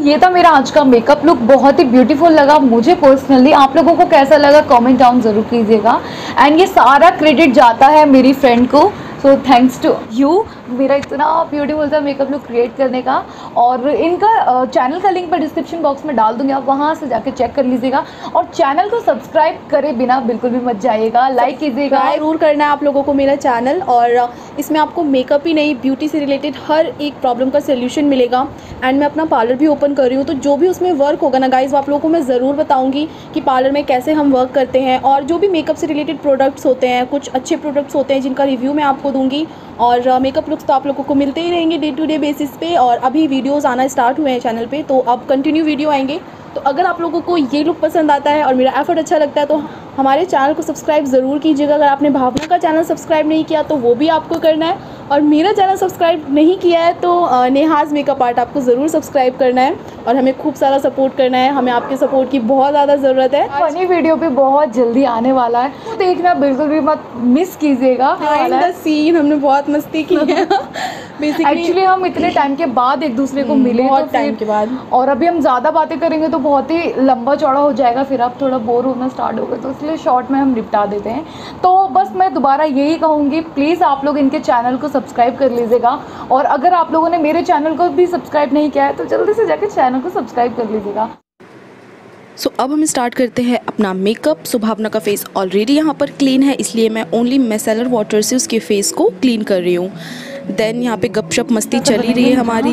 ये था मेरा आज का मेकअप लुक, बहुत ही ब्यूटीफुल लगा मुझे पर्सनली। आप लोगों को कैसा लगा कमेंट डाउन ज़रूर कीजिएगा। एंड ये सारा क्रेडिट जाता है मेरी फ्रेंड को, सो थैंक्स टू यू मेरा इतना ब्यूटीफुल सा मेकअप लुक क्रिएट करने का। और इनका चैनल का लिंक मैं डिस्क्रिप्शन बॉक्स में डाल दूंगी, आप वहाँ से जाके चेक कर लीजिएगा। और चैनल को सब्सक्राइब करे बिना बिल्कुल भी मत जाइएगा, लाइक कीजिएगा। ज़रूर करना है आप लोगों को मेरा चैनल, और इसमें आपको मेकअप ही नहीं ब्यूटी से रिलेटेड हर एक प्रॉब्लम का सोल्यूशन मिलेगा। एंड मैं अपना पार्लर भी ओपन कर रही हूँ, तो जो भी उसमें वर्क होगा ना गाइज़, आप लोगों को मैं ज़रूर बताऊँगी कि पार्लर में कैसे हम वर्क करते हैं। और जो भी मेकअप से रिलेटेड प्रोडक्ट्स होते हैं, कुछ अच्छे प्रोडक्ट्स होते हैं जिनका रिव्यू मैं आपको दूँगी। और मेकअप लुक्स तो आप लोगों को मिलते ही रहेंगे डे टू डे बेसिस पे। और अभी वीडियोस आना स्टार्ट हुए हैं चैनल पे, तो अब कंटिन्यू वीडियो आएंगे। तो अगर आप लोगों को ये लुक पसंद आता है और मेरा एफर्ट अच्छा लगता है तो हमारे चैनल को सब्सक्राइब ज़रूर कीजिएगा। अगर आपने भावना का चैनल सब्सक्राइब नहीं किया तो वो भी आपको करना है। और मेरा चैनल सब्सक्राइब नहीं किया है तो नेहाज़ मेकअप आर्ट आपको ज़रूर सब्सक्राइब करना है और हमें खूब सारा सपोर्ट करना है। हमें आपके सपोर्ट की बहुत ज़्यादा ज़रूरत है। फनी वीडियो भी बहुत जल्दी आने वाला है, तो देखना बिल्कुल भी मत मिस कीजिएगा। सीन हमने बहुत मस्ती की है बेसिकली। एक्चुअली हम इतने टाइम के बाद एक दूसरे को मिले, बहुत टाइम के बाद। और अभी हम ज़्यादा बातें करेंगे तो बहुत ही लंबा चौड़ा हो जाएगा, फिर आप थोड़ा बोर होना स्टार्ट होगा, तो इसलिए शॉर्ट में हम निपटा देते हैं। तो बस मैं दोबारा यही कहूँगी, प्लीज़ आप लोग इनके चैनल को सब्सक्राइब कर लीजिएगा। और अगर आप लोगों ने मेरे चैनल को भी सब्सक्राइब नहीं किया है तो जल्दी से जाकर चैनल को सब्सक्राइब कर लीजिएगा। सो अब हम स्टार्ट करते हैं अपना मेकअप। सो भावना का फेस ऑलरेडी यहाँ पर क्लीन है, इसलिए मैं ओनली मिसेलर वाटर से उसके फेस को क्लीन कर रही हूँ। देन यहाँ पे गपशप मस्ती चली रही है हमारी।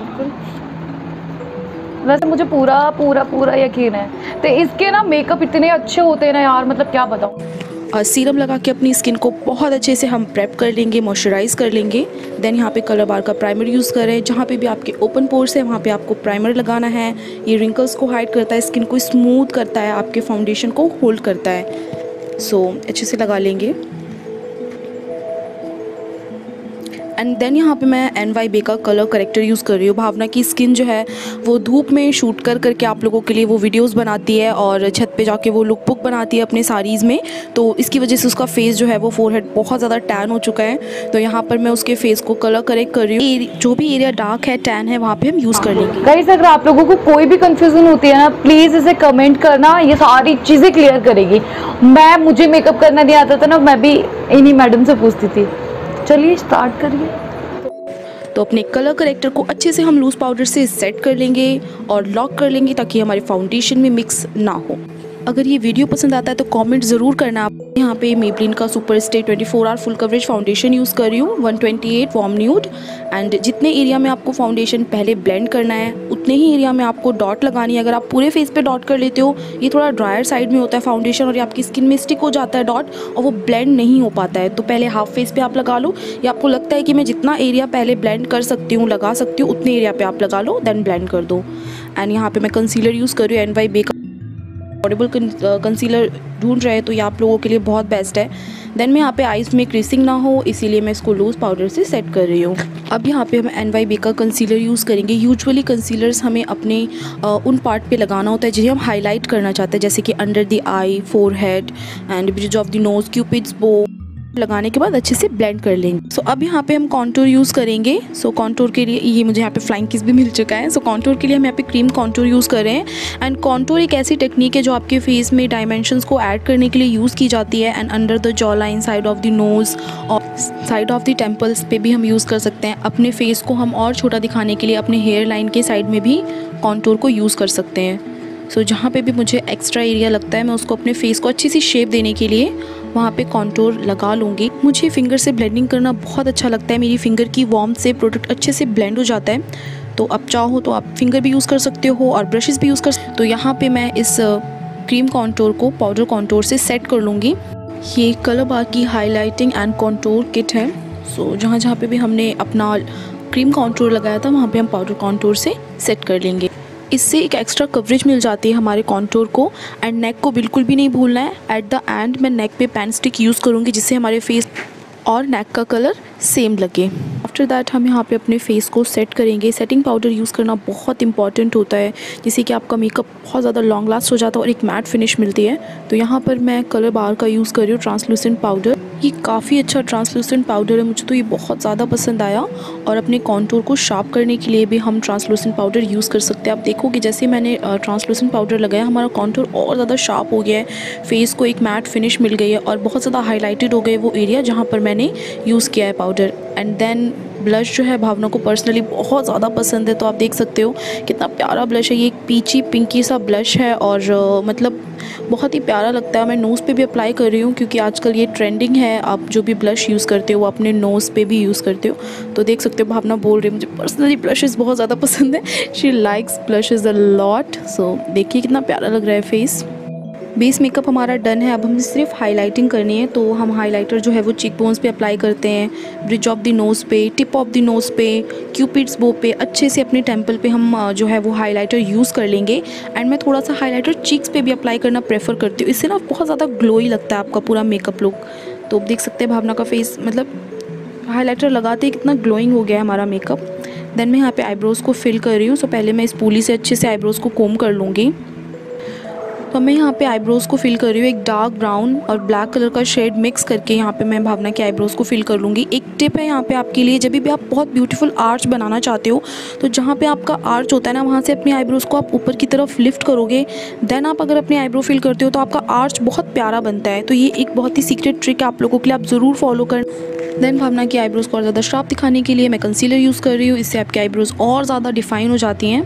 वैसे मुझे पूरा पूरा पूरा यकीन है, तो इसके ना मेकअप इतने अच्छे होते हैं ना यार, मतलब क्या बताऊँ। सीरम लगा के अपनी स्किन को बहुत अच्छे से हम प्रेप कर लेंगे, मॉइस्चराइज कर लेंगे। देन यहाँ पे कलर बार का प्राइमर यूज़ करें। जहाँ पे भी आपके ओपन पोर्स है वहाँ पे आपको प्राइमर लगाना है। ये रिंकल्स को हाइड करता है, स्किन को स्मूथ करता है, आपके फाउंडेशन को होल्ड करता है। सो अच्छे से लगा लेंगे। एंड देन यहाँ पे मैं NYB का कलर करेक्टर यूज़ कर रही हूँ। भावना की स्किन जो है वो धूप में शूट कर करके आप लोगों के लिए वो वीडियोस बनाती है और छत पे जाके वो लुक बुक बनाती है अपने साड़ीज़ में, तो इसकी वजह से उसका फेस जो है वो फोरहेड बहुत ज़्यादा टैन हो चुका है। तो यहाँ पर मैं उसके फेस को कलर करेक्ट कर रही हूँ। जो भी एरिया डार्क है, टैन है, वहाँ पर हम यूज़ कर लेंगे। गाइस अगर आप लोगों को कोई भी कंफ्यूजन होती है ना, प्लीज़ इसे कमेंट करना, ये सारी चीज़ें क्लियर करेगी। मुझे मेकअप करना नहीं आता था ना, मैं भी इन्हीं मैडम से पूछती थी। चलिए स्टार्ट करिए। तो अपने कलर करेक्टर को अच्छे से हम लूज़ पाउडर से सेट कर लेंगे और लॉक कर लेंगे ताकि हमारे फाउंडेशन में मिक्स ना हो। अगर ये वीडियो पसंद आता है तो कमेंट ज़रूर करना। आप यहाँ पे मेबलिन का super stay 24 hour full coverage foundation use कर रही हूँ, 128 वार्म न्यूड। एंड जितने एरिया में आपको फाउंडेशन पहले ब्लेंड करना है उतने ही एरिया में आपको डॉट लगानी है। अगर आप पूरे फेस पे डॉट कर लेते हो, ये थोड़ा ड्रायर साइड में होता है फाउंडेशन और ये आपकी स्किन में स्टिक हो जाता है डॉट और वो ब्लेंड नहीं हो पाता है। तो पहले हाफ फेस पे आप लगा लो, या आपको लगता है कि मैं जितना एरिया पहले ब्लेंड कर सकती हूँ, लगा सकती हूँ, उतने एरिया पे आप लगा लो, देन ब्लेंड कर दो। एंड यहाँ पे मैं कंसीलर यूज़ कर रही हूँ NYB का अफोर्डेबल कंसीलर ढूंढ रहे हैं तो ये आप लोगों के लिए बहुत बेस्ट है। देन मैं यहाँ पे आइज़ में क्रीसिंग ना हो इसीलिए मैं इसको लूज़ पाउडर से सेट कर रही हूँ। अब यहाँ पे हम NYB का कंसीलर यूज़ करेंगे। यूजुअली कंसीलर्स हमें अपने उन पार्ट पे लगाना होता है जिन्हें हम हाईलाइट करना चाहते हैं, जैसे कि under the eye, forehead and bridge of the nose, cupid's bow. लगाने के बाद अच्छे से ब्लेंड कर लेंगे। सो अब यहाँ पे हम कॉन्टूर यूज़ करेंगे। सो कॉन्टूर के लिए ये मुझे यहाँ पे फ्लाइंग किस भी मिल चुका है। सो कॉन्टूर के लिए हम यहाँ पे क्रीम कॉन्टूर यूज़ कर रहे हैं। एंड कॉन्टूर एक ऐसी टेक्निक है जो आपके फेस में डायमेंशंस को ऐड करने के लिए यूज़ की जाती है। And under the jaw line, side of the nose और साइड ऑफ द टेम्पल्स पे भी हम यूज़ कर सकते हैं। अपने फेस को हम और छोटा दिखाने के लिए अपने हेयर लाइन के साइड में भी कॉन्टूर को यूज़ कर सकते हैं। सो जहाँ पे भी मुझे एक्स्ट्रा एरिया लगता है मैं उसको अपने फेस को अच्छी सी शेप देने के लिए वहाँ पे कॉन्टूर लगा लूँगी। मुझे फिंगर से ब्लेंडिंग करना बहुत अच्छा लगता है। मेरी फिंगर की वार्मथ से प्रोडक्ट अच्छे से ब्लेंड हो जाता है। तो आप चाहो तो आप फिंगर भी यूज़ कर सकते हो और ब्रशेस भी यूज़ कर सकते हो। तो यहाँ पे मैं इस क्रीम कॉन्टूर को पाउडर कॉन्टूर से सेट कर लूँगी। ये कलर बार की हाईलाइटिंग एंड कॉन्टूर किट है। सो जहाँ जहाँ पे भी हमने अपना क्रीम कॉन्टूर लगाया था वहाँ पे हम पाउडर कॉन्टूर से सेट कर लेंगे। इससे एक एक्स्ट्रा कवरेज मिल जाती है हमारे कॉन्टूर को। एंड नेक को बिल्कुल भी नहीं भूलना है। एट द एंड मैं नेक पे पेन स्टिक यूज़ करूँगी जिससे हमारे फेस और नेक का कलर सेम लगे। आफ्टर दैट हम यहाँ पे अपने फेस को सेट करेंगे। सेटिंग पाउडर यूज़ करना बहुत इंपॉर्टेंट होता है, जिससे कि आपका मेकअप बहुत ज़्यादा लॉन्ग लास्ट हो जाता है और एक मैट फिनिश मिलती है। तो यहाँ पर मैं कलर बार का यूज़ कर रही हूँ ट्रांसलूसेंट पाउडर। ये काफ़ी अच्छा ट्रांसलूसेंट पाउडर है, मुझे तो ये बहुत ज़्यादा पसंद आया। और अपने कॉन्टूर को शार्प करने के लिए भी हम ट्रांसलूसेंट पाउडर यूज़ कर सकते हैं। आप देखोगे जैसे मैंने ट्रांसलूसेंट पाउडर लगाया, हमारा कॉन्टूर और ज़्यादा शार्प हो गया है, फेस को एक मैट फिनिश मिल गई है और बहुत ज़्यादा हाईलाइटेड हो गए वो एरिया जहाँ पर मैंने यूज़ किया है पाउडर। एंड देन ब्लश जो है भावना को पर्सनली बहुत ज़्यादा पसंद है, तो आप देख सकते हो कितना प्यारा ब्लश है। ये एक पीची पिंकी सा ब्लश है और मतलब बहुत ही प्यारा लगता है। मैं नोज़ पे भी अप्लाई कर रही हूँ क्योंकि आजकल ये ट्रेंडिंग है, आप जो भी ब्लश यूज़ करते हो वो अपने नोज़ पे भी यूज़ करते हो। तो देख सकते हो भावना बोल रही है मुझे पर्सनली ब्लशेस बहुत ज़्यादा पसंद है, she likes blushes a lot. So देखिए कितना प्यारा लग रहा है फेस। बेस मेकअप हमारा डन है, अब हमें सिर्फ हाइलाइटिंग करनी है। तो हम हाइलाइटर जो है वो चीक बोन्स पे अप्लाई करते हैं, ब्रिज ऑफ द नोज़ पे, टिप ऑफ द नोज़ पे, क्यूपिड्स बो पे, अच्छे से अपने टेम्पल पे हम जो है वो हाइलाइटर यूज़ कर लेंगे। एंड मैं थोड़ा सा हाइलाइटर चीक्स पे भी अप्लाई करना प्रेफर करती हूँ, इससे ना बहुत ज़्यादा ग्लोई लगता है आपका पूरा मेकअप लुक। तो आप देख सकते हैं भावना का फेस मतलब हाइलाइटर लगाते ही कितना ग्लोइंग हो गया है हमारा मेकअप। देन मैं यहाँ पे आईब्रोज़ को फिल कर रही हूँ। सो पहले मैं इस पूली से अच्छे से आईब्रोज़ को कोम कर लूँगी। तो मैं यहाँ पे आईब्रोज़ को फिल कर रही हूँ, एक डार्क ब्राउन और ब्लैक कलर का शेड मिक्स करके यहाँ पे मैं भावना के आईब्रोज़ को फिल कर लूँगी। एक टिप है यहाँ पे आपके लिए, जब भी आप बहुत ब्यूटीफुल आर्च बनाना चाहते हो तो जहाँ पे आपका आर्च होता है ना, वहाँ से अपने आईब्रोज़ को आप ऊपर की तरफ लिफ्ट करोगे, देन आप अगर अपने आईब्रो फिल करते हो तो आपका आर्च बहुत प्यारा बनता है। तो ये एक बहुत ही सीक्रेट ट्रिक है आप लोगों के लिए, आप ज़रूर फॉलो करें। देन भावना की आईब्रोज़ को और ज़्यादा शार्प दिखाने के लिए मैं कंसीलर यूज़ कर रही हूँ, इससे आपकी आईब्रोज़ और ज़्यादा डिफाइन हो जाती हैं।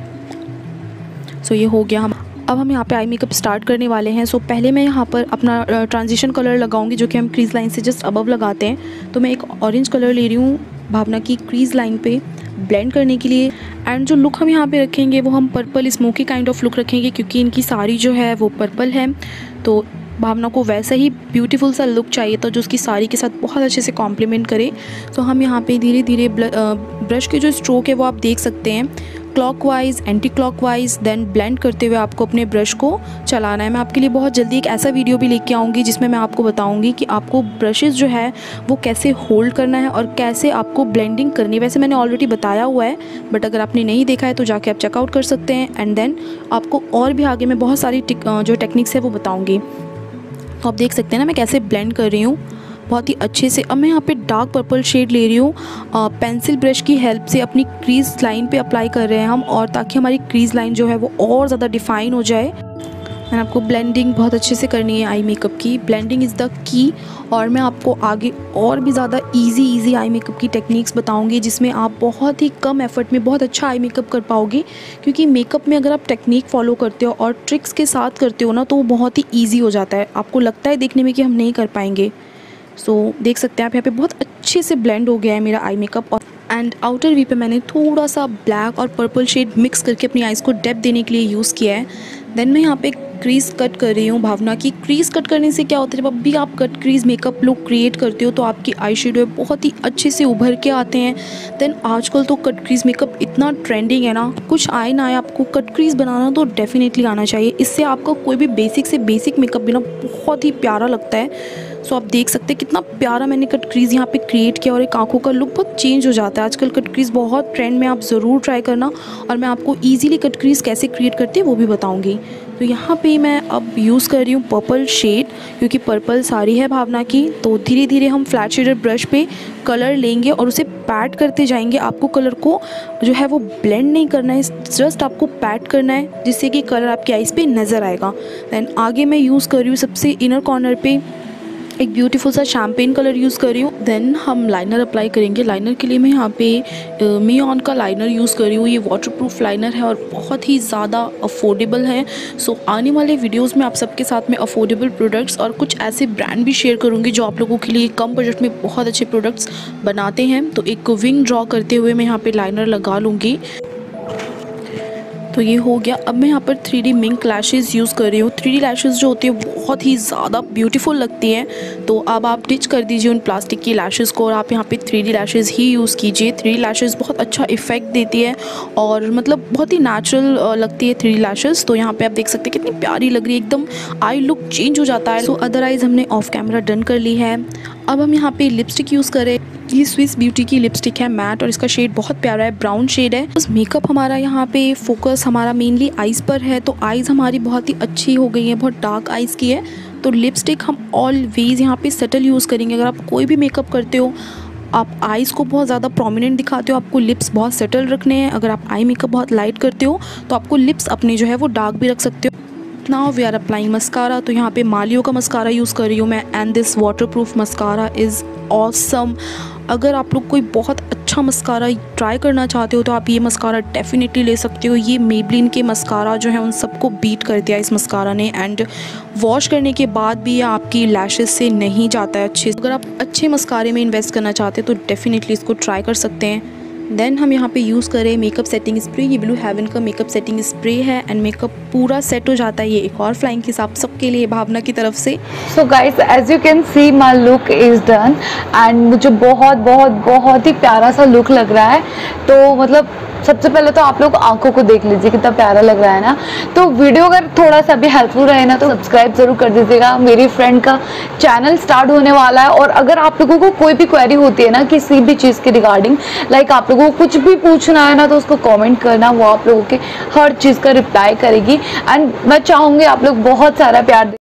सो ये हो गया। अब हम यहाँ पे आई मेकअप स्टार्ट करने वाले हैं। सो पहले मैं यहाँ पर अपना ट्रांजिशन कलर लगाऊंगी, जो कि हम क्रीज़ लाइन से जस्ट अबव लगाते हैं। तो मैं एक ऑरेंज कलर ले रही हूँ भावना की क्रीज़ लाइन पे ब्लेंड करने के लिए। एंड जो लुक हम यहाँ पे रखेंगे वो हम purple smoky kind of look रखेंगे, क्योंकि इनकी साड़ी जो है वो पर्पल है। तो भावना को वैसा ही ब्यूटीफुल सा लुक चाहिए था जो उसकी साड़ी के साथ बहुत अच्छे से कॉम्प्लीमेंट करे। तो हम यहाँ पे धीरे धीरे ब्रश के जो स्ट्रोक है वो आप देख सकते हैं, clockwise anti clockwise, then blend करते हुए आपको अपने ब्रश को चलाना है। मैं आपके लिए बहुत जल्दी एक ऐसा वीडियो भी लेके आऊँगी जिसमें मैं आपको बताऊँगी कि आपको ब्रशेज़ जो है वो कैसे होल्ड करना है और कैसे आपको ब्लेंडिंग करनी है। वैसे मैंने ऑलरेडी बताया हुआ है, बट अगर आपने नहीं देखा है तो जाके आप चेकआउट कर सकते हैं। एंड देन आपको और भी आगे मैं बहुत सारी जो टेक्निक्स है वो बताऊँगी। तो आप देख सकते हैं ना मैं कैसे ब्लेंड कर रही हूँ बहुत ही अच्छे से। अब मैं यहाँ पे डार्क पर्पल शेड ले रही हूँ, पेंसिल ब्रश की हेल्प से अपनी क्रीज़ लाइन पे अप्लाई कर रहे हैं हम, और ताकि हमारी क्रीज़ लाइन जो है वो और ज़्यादा डिफाइन हो जाए। एंड आपको ब्लेंडिंग बहुत अच्छे से करनी है आई मेकअप की, ब्लेंडिंग इज़ द की। और मैं आपको आगे और भी ज़्यादा इजी आई मेकअप की टेक्निक्स बताऊंगी, जिसमें आप बहुत ही कम एफर्ट में बहुत अच्छा आई मेकअप कर पाओगे। क्योंकि मेकअप में अगर आप टेक्निक फॉलो करते हो और ट्रिक्स के साथ करते हो ना, तो वो बहुत ही ईजी हो जाता है। आपको लगता है देखने में कि हम नहीं कर पाएंगे। सो देख सकते हैं आप यहाँ पे बहुत अच्छे से ब्लेंड हो गया है मेरा आई मेकअप। और एंड आउटर वी पे मैंने थोड़ा सा ब्लैक और पर्पल शेड मिक्स करके अपनी आइज़ को डेप्थ देने के लिए यूज़ किया है। देन मैं यहाँ पे क्रीज़ कट कर रही हूँ भावना की। क्रीज़ कट करने से क्या होता है, जब भी आप cut crease makeup look create करते हो तो आपकी आई शेडो बहुत ही अच्छे से उभर के आते हैं। देन आजकल तो कट क्रीज़ मेकअप इतना ट्रेंडिंग है ना, कुछ आए ना आए आपको कट क्रीज़ बनाना तो डेफिनेटली आना चाहिए। इससे आपका कोई भी बेसिक से बेसिक मेकअप भी ना बहुत ही प्यारा लगता है। सो आप देख सकते हैं कितना प्यारा मैंने कट क्रीज़ यहाँ पे क्रिएट किया, और एक आँखों का लुक बहुत चेंज हो जाता है। आजकल कट क्रीज़ बहुत ट्रेंड में, आप ज़रूर ट्राई करना। और मैं आपको इजीली कट क्रीज़ कैसे क्रिएट करती है वो भी बताऊँगी। तो यहाँ पे मैं अब यूज़ कर रही हूँ पर्पल शेड, क्योंकि पर्पल साड़ी है भावना की। तो धीरे धीरे हम फ्लैट शेडेड ब्रश पे कलर लेंगे और उसे पैट करते जाएंगे। आपको कलर को जो है वो ब्लेंड नहीं करना है, जस्ट आपको पैट करना है, जिससे कि कलर आपकी आइज़ पे नज़र आएगा। दैन आगे मैं यूज़ कर रही हूँ सबसे इनर कॉर्नर पे एक ब्यूटीफुल सा शैम्पेन कलर यूज़ कर रही हूँ। देन हम लाइनर अप्लाई करेंगे। लाइनर के लिए मैं यहाँ पे मियॉन का लाइनर यूज़ कर रही हूँ। ये वाटरप्रूफ लाइनर है और बहुत ही ज़्यादा अफोर्डेबल है। सो आने वाले वीडियोस में आप सबके साथ में अफोर्डेबल प्रोडक्ट्स और कुछ ऐसे ब्रांड भी शेयर करूँगी जो आप लोगों के लिए कम बजट में बहुत अच्छे प्रोडक्ट्स बनाते हैं। तो एक विंग ड्रॉ करते हुए मैं यहाँ पर लाइनर लगा लूँगी। तो ये हो गया। अब मैं यहाँ पर 3D मिंक लैशेज़ यूज़ कर रही हूँ। 3D लैशेज़ जो होती है बहुत ही ज़्यादा ब्यूटीफुल लगती हैं। तो अब आप डिच कर दीजिए उन प्लास्टिक की लैशेज़ को और आप यहाँ पे 3D लैशेज़ ही यूज़ कीजिए। 3D लैशेज़ बहुत अच्छा इफेक्ट देती है और मतलब बहुत ही नेचुरल लगती है 3D लैशेज़। तो यहाँ पे आप देख सकते हैं कितनी प्यारी लग रही है, एकदम आई लुक चेंज हो जाता है। सो अदर आइज़ हमने ऑफ कैमरा डन कर ली है। अब हम यहाँ पे लिपस्टिक यूज़ करें। ये स्विस ब्यूटी की लिपस्टिक है मैट और इसका शेड बहुत प्यारा है, ब्राउन शेड है। बस मेकअप हमारा यहाँ पे फोकस हमारा मेनली आइज़ पर है, तो आइज़ हमारी बहुत ही अच्छी हो गई है, बहुत डार्क आइज़ की है। तो लिपस्टिक हम ऑलवेज़ यहाँ पे सटल यूज़ करेंगे। अगर आप कोई भी मेकअप करते हो, आप आइज़ को बहुत ज़्यादा प्रोमिनेंट दिखाते हो, आपको लिप्स बहुत सटल रखने हैं। अगर आप आई मेकअप बहुत लाइट करते हो तो आपको लिप्स अपने जो है वो डार्क भी रख सकते हो। Now we are applying mascara. तो यहाँ पे मालियो का मस्कारा यूज़ कर रही हूँ मैं, and this waterproof mascara is awesome. अगर आप लोग कोई बहुत अच्छा मस्कारा ट्राई करना चाहते हो तो आप ये मस्कारा डेफिनेटली ले सकते हो। ये मेबलिन के मस्कारा जो है उन सबको बीट कर दिया इस मस्कारा ने, एंड वॉश करने के बाद भी ये आपकी लैशेस से नहीं जाता है अच्छे। अगर आप अच्छे मस्कारे में इन्वेस्ट करना चाहते हो तो डेफिनेटली इसको ट्राई कर सकते हैं। देन हम यहाँ पे यूज़ करें मेकअप सेटिंग स्प्रे। ये ब्लू हेवन का मेकअप सेटिंग स्प्रे है एंड मेकअप पूरा सेट हो जाता है। ये एक और फ्लाइंग किस आप सबके लिए भावना की तरफ से। So guys, as you can see my look is done and मुझे बहुत बहुत बहुत ही प्यारा सा लुक लग रहा है। तो मतलब सबसे पहले तो आप लोग आंखों को देख लीजिए कितना प्यारा लग रहा है ना। तो वीडियो अगर थोड़ा सा भी हेल्पफुल रहे ना तो सब्सक्राइब जरूर कर दीजिएगा। मेरी फ्रेंड का चैनल स्टार्ट होने वाला है, और अगर आप लोगों को कोई भी क्वेरी होती है ना किसी भी चीज़ के रिगार्डिंग, लाइक आप लोगों को कुछ भी पूछना है ना तो उसको कमेंट करना, वो आप लोगों के हर चीज़ का रिप्लाई करेगी। एंड मैं चाहूँगी आप लोग बहुत सारा प्यार